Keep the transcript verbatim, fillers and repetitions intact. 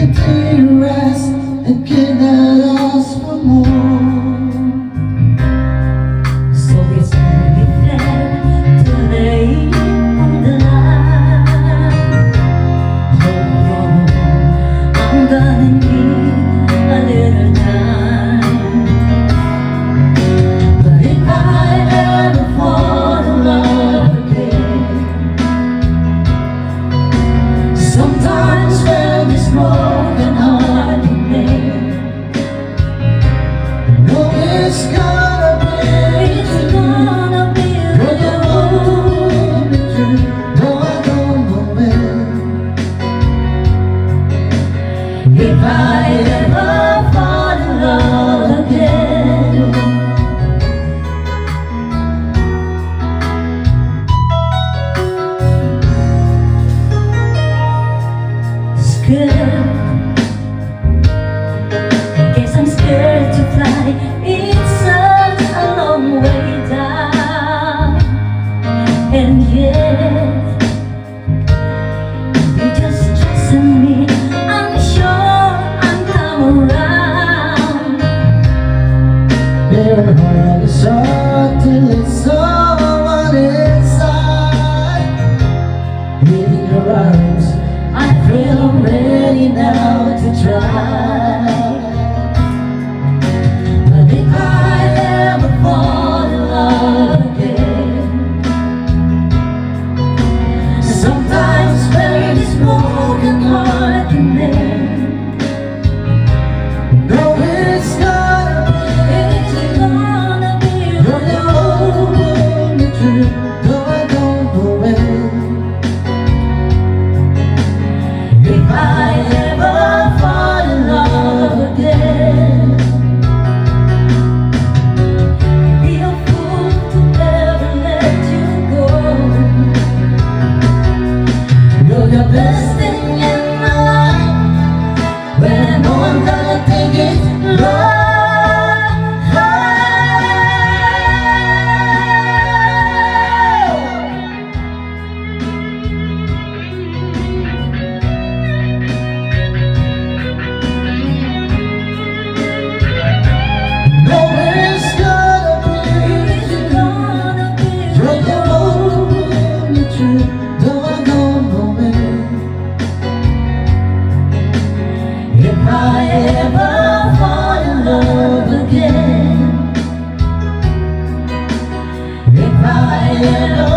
to rest and cannot ask for more. So it's only fair to lay on the line. Hold on, I'm gonna need a little time. But if I ever fall in love again, sometimes when this broken heart can mend, No, it's gonna be, it's gonna be you're the only truth. No, I don't know when. if I ever fall in love again. Scared, guess I'm scared to fly. It's such a long way down, and yet you just trusting me. I'm sure I'm come around. Their heart is hard till it's someone inside. In your arms, I feel I'm ready now to try. But if I ever fall in love again, sometimes when this broken heart can mend, no, it's gonna it's gonna be be, you're the only truth. No, I don't know when. if I ever fall in love again. I'd be a fool to ever let you go. You're the best thing in my life. When I know I'm gonna take it love. No, it's gonna be, It's gonna be you're the only truth. No, I don't know when. if I ever fall in love again. If I ever